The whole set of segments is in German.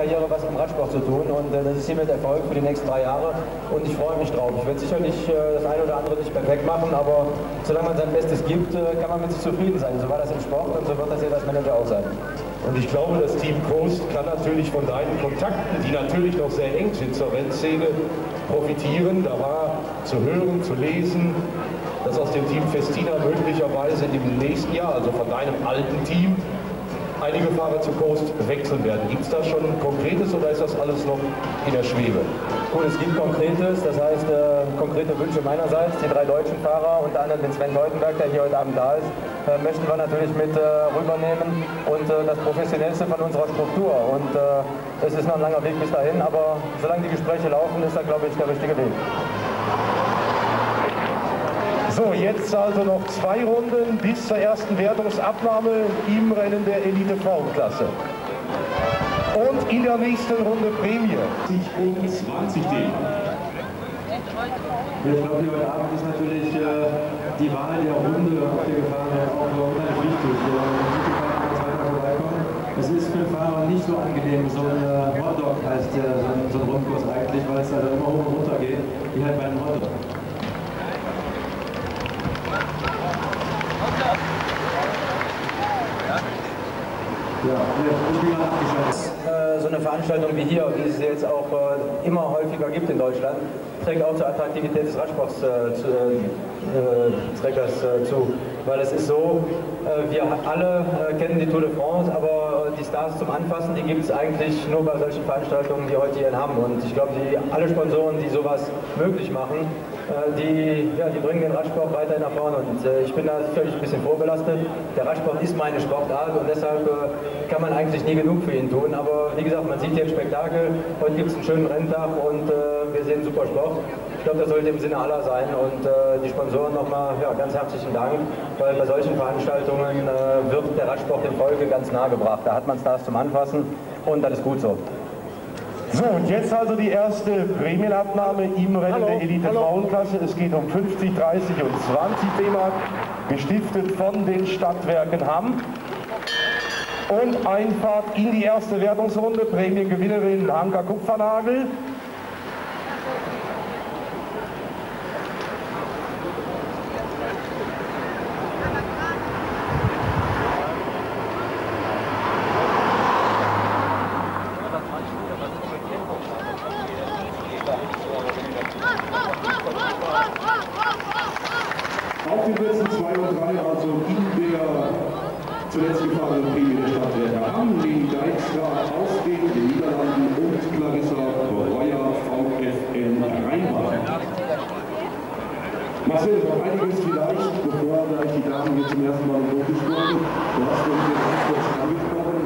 Karriere was mit dem Radsport zu tun und das ist hiermit Erfolg für die nächsten 3 Jahre und ich freue mich drauf. Ich werde sicherlich das eine oder andere nicht perfekt machen, aber solange man sein Bestes gibt, kann man mit sich zufrieden sein. So war das im Sport und so wird das jetzt als Manager auch sein. Und ich glaube, das Team Coast kann natürlich von deinen Kontakten, die natürlich noch sehr eng sind zur Rennszene, profitieren. Da war zu hören, zu lesen, dass aus dem Team Festina möglicherweise im nächsten Jahr, also von deinem alten Team, einige Fahrer zu Coast wechseln werden. Gibt es da schon Konkretes oder ist das alles noch in der Schwebe? Gut, es gibt Konkretes, das heißt konkrete Wünsche meinerseits. Die 3 deutschen Fahrer, unter anderem den Sven Teutenberg, der hier heute Abend da ist, möchten wir natürlich mit rübernehmen und das Professionellste von unserer Struktur. Und es ist noch ein langer Weg bis dahin, aber solange die Gespräche laufen, ist das, glaube ich, der richtige Weg. So, jetzt also noch 2 Runden bis zur ersten Wertungsabnahme im Rennen der Elite-Frauenklasse. Und in der nächsten Runde Prämie. 20 D. Ich glaube, heute Abend ist natürlich die Wahl der Runde auf der Gefahrenheit auch unheimlich wichtig. Es ist für den Fahrer nicht so angenehm, so ein Hotdog heißt so ein Rundkurs eigentlich, weil es halt immer hoch und runter geht, wie halt beim Hotdog. So eine Veranstaltung wie hier, wie es jetzt auch immer häufiger gibt in Deutschland, trägt auch zur Attraktivität des Radsports zu. Weil es ist so, wir alle kennen die Tour de France, aber die Stars zum Anfassen, die gibt es eigentlich nur bei solchen Veranstaltungen, wie heute hier in Hamm. Und ich glaube, alle Sponsoren, die sowas möglich machen, die bringen den Radsport weiter nach vorne. Und ich bin da völlig ein bisschen vorbelastet. Der Radsport ist meine Sportart und deshalb kann man eigentlich nie genug für ihn tun. Aber wie gesagt, man sieht hier ein Spektakel. Heute gibt es einen schönen Renntag und wir sehen super Sport. Ich glaube, das sollte im Sinne aller sein und die Sponsoren nochmal ganz herzlichen Dank, weil bei solchen Veranstaltungen wird der Radsport dem Volke ganz nahe gebracht. Da hat man Stars zum Anfassen und das ist gut so. So, und jetzt also die erste Prämienabnahme im Rennen der Elite-Frauenklasse. Es geht um 50, 30 und 20 D-Mark, gestiftet von den Stadtwerken Hamm. Und Einfahrt in die erste Wertungsrunde, Prämiengewinnerin Hanka Kupfernagel. Auf den Plätzen 2 und 3, also in der zuletzt gefahrenen Prämie der Stadtwerke Hamm, Leni Dijkstra aus den Niederlanden und Clarissa Breuer, VfL Rheinbach. Marcel, noch einiges vielleicht, bevor gleich die Damen hier zum ersten Mal im Fokus sprechen. Du hast uns jetzt kurz angesprochen.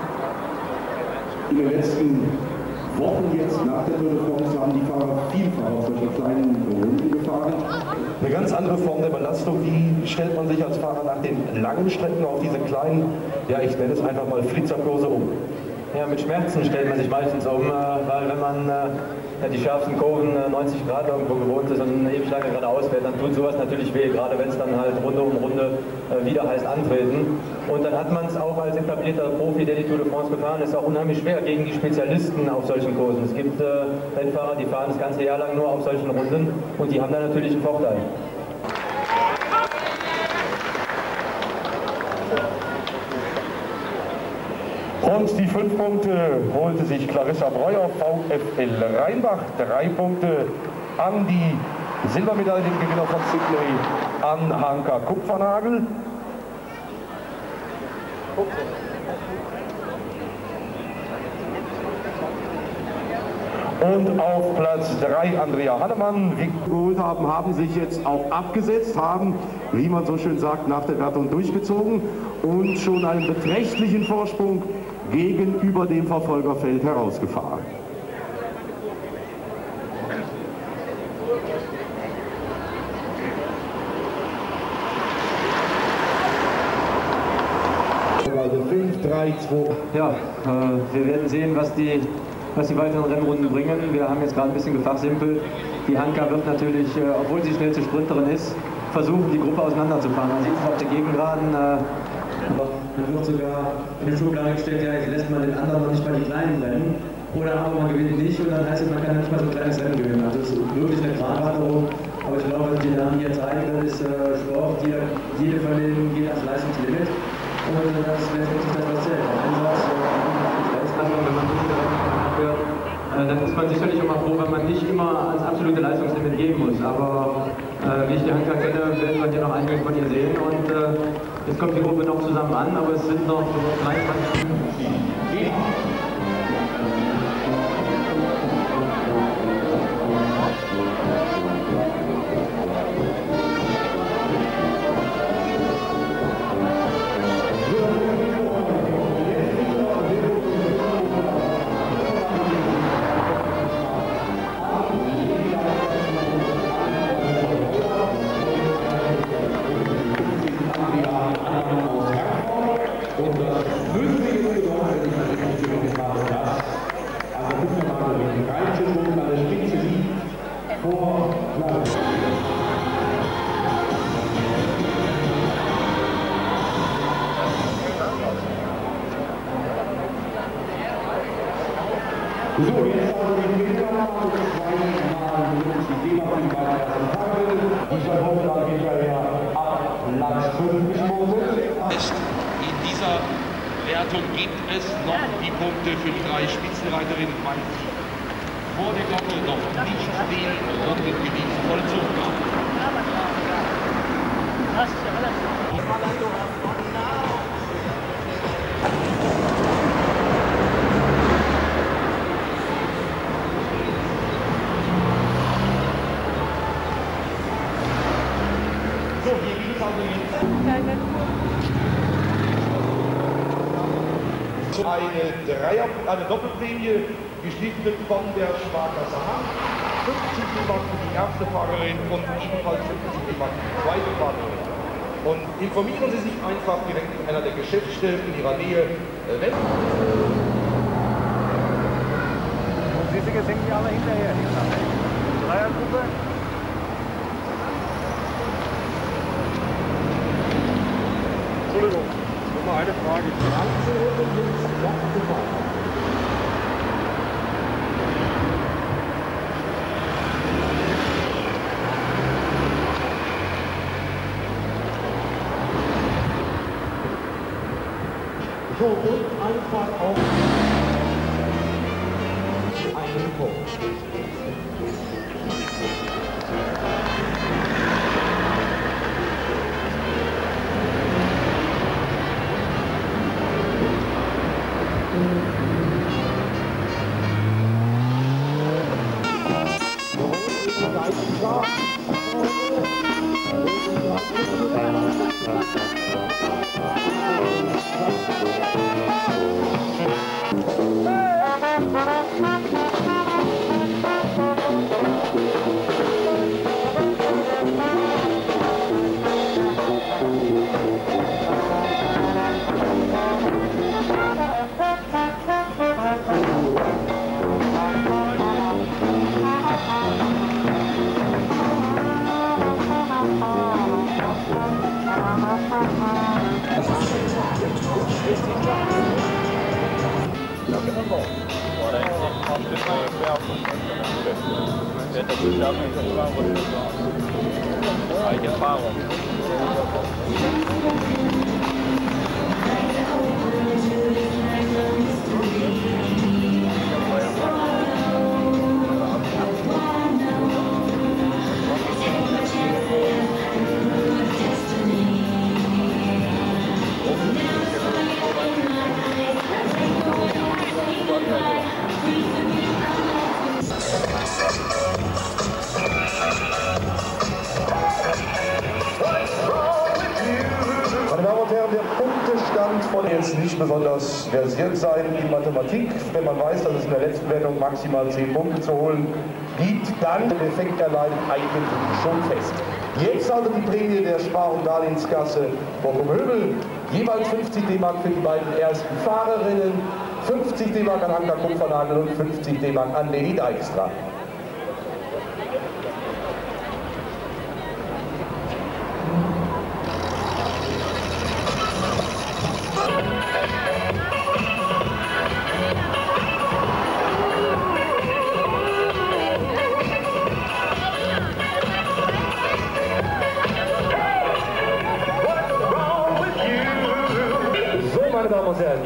In den letzten Wochen jetzt nach der Tour de France haben die Fahrer vielfach auf solcher kleinen Runden gefahren. Eine ganz andere Form der Belastung. Wie stellt man sich als Fahrer nach den langen Strecken auf diese kleinen, ich nenne es einfach mal Flitzerkurse um? Ja, mit Schmerzen stellt man sich meistens um, weil wenn man die schärfsten Kurven 90 Grad irgendwo gewohnt ist und ewig lange geradeaus fährt, dann tut sowas natürlich weh, gerade wenn es dann halt Runde um Runde wieder heißt antreten. Und dann hat man es auch als etablierter Profi, der die Tour de France gefahren ist, auch unheimlich schwer gegen die Spezialisten auf solchen Kursen. Es gibt Rennfahrer, die fahren das ganze Jahr lang nur auf solchen Runden und die haben da natürlich einen Vorteil. Und die 5 Punkte holte sich Clarissa Breuer, VfL Rheinbach. 3 Punkte an die Silbermedaillengewinner von Sydney, an Hanka Kupfernagel. Und auf Platz 3 Andrea Hannemann. Die geholt haben sich jetzt auch abgesetzt, haben, wie man so schön sagt, nach der Wertung durchgezogen und schon einen beträchtlichen Vorsprung gegenüber dem Verfolgerfeld herausgefahren. Also 5, 3, 2. Ja, wir werden sehen, was die weiteren Rennrunden bringen. Wir haben jetzt gerade ein bisschen gefachsimpelt. Die Hanka wird natürlich, obwohl sie schnellste Sprinterin ist, versuchen, die Gruppe auseinanderzufahren. Man sieht es auf der Gegengraden. man wird sogar in der Schublade gestellt, ja, jetzt lässt man den anderen noch nicht mal die Kleinen rennen. Oder aber man gewinnt nicht und dann heißt es, man kann nicht mal so ein kleines Rennen gewinnen. Also das ist wirklich eine Gratwanderung. Aber ich glaube, was die Damen hier zeigen, das ist Sport. Jede von denen geht ans Leistungslimit. Und das ist letztendlich das, was zählt. Der Einsatz, wenn man so viele Rennen abhört, dann ist man sicherlich immer froh, wenn man nicht immer ans absolute Leistungslimit gehen muss. Aber wie ich die Hanka kenne, werden wir hier noch einiges von ihr sehen. Und jetzt kommt die Gruppe noch zusammen an, aber es sind noch 23 Minuten. So, jetzt also die Mitglieder zweimal die dieser Runde geht ja ab Platz 5 gesprungen. In dieser Wertung gibt es noch die Punkte für die 3 Spitzenreiterinnen, weil sie vor der Glocke noch nicht den Rundengewinn vollzogen haben. Das ist ja relativ. Eine Doppelprämie, gestiftet von der Sparkasse Hahn. 50 DM für die erste Fahrerin und ebenfalls 50 DM für die zweite Fahrerin. Und informieren Sie sich einfach direkt in einer der Geschäftsstellen in Ihrer Nähe. Wenn Und Sie sind die alle hinterher, die Dreiergruppe. Entschuldigung, nochmal eine Frage. So, und einfach auf einen Punkt. Jetzt nicht besonders versiert sein in Mathematik. Wenn man weiß, dass es in der letzten Wertung maximal 10 Punkte zu holen gibt, dann der Effekt erleidet eigentlich schon fest. Jetzt also die Prämie der Spar- und Darlehenskasse Bochum-Höbel. Jeweils 50 D-Mark für die beiden ersten Fahrerinnen, 50 D-Mark an Anka Kupfernagel und 50 D-Mark an Leni Dijkstra.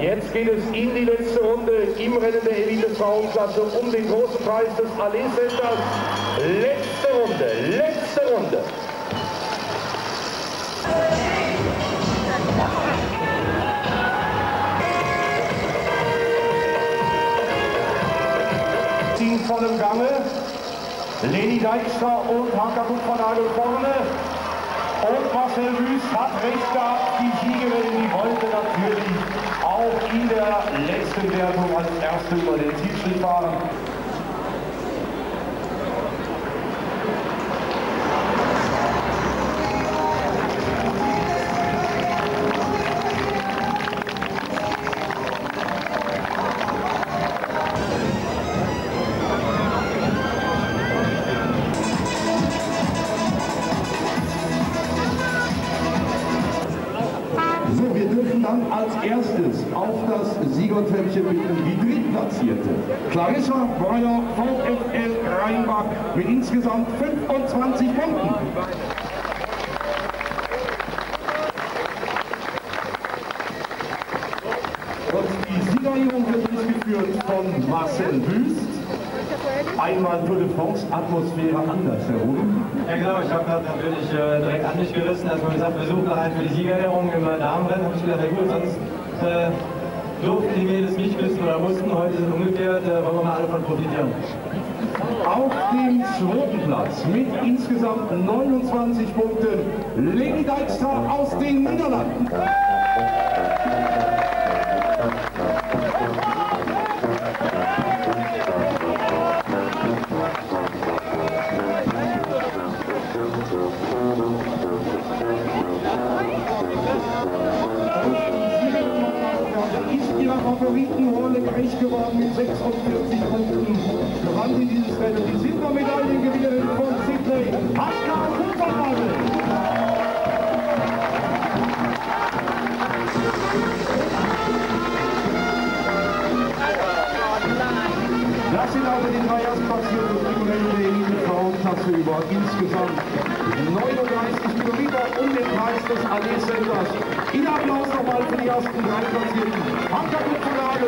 Jetzt geht es in die letzte Runde im Rennen der Elite-Frauenklasse um den großen Preis des Allee Centers. Letzte Runde, letzte Runde. In vollem Gange. Leni Deichster und Hanka Kupfernagel vorne. Und Marcel Wüst hat recht gehabt, die Siegerin, die wollte natürlich auch in der letzten Wertung als Erste über den Zielschritt fahren. Dann als erstes auf das Siegertreppchen bitten die Drittplatzierte Clarissa Breuer VfL Rheinbach mit insgesamt 25 Punkten. Und die Siegerehrung wird durchgeführt von Marcel Wüst. Einmal Tour de France Atmosphäre andersherum. Ja genau, ich habe das natürlich direkt an mich gerissen, dass man gesagt, wir suchen einen für die Siegerehrung im Damenrennen. Habe ich gedacht, ja gut, sonst durften die Mädels nicht wissen oder mussten. Heute sind umgekehrt, wollen wir mal alle von profitieren. Auf dem zweiten Platz mit insgesamt 29 Punkten Leni Deichster aus den Niederlanden. Favoritenrolle gerecht geworden mit 46 Punkten. Gewann in dieses Rennen die Silbermedaillengewinnerin von Sydney, Hanka Kupfernagel. Das sind also die drei Erstplatzierten im Rennen der Elite-Frauenklasse über insgesamt 39 Kilometer um den Preis des Allee Centers. In Applaus nochmal für die ersten drei Platzierten. Hanka Kupfernagel.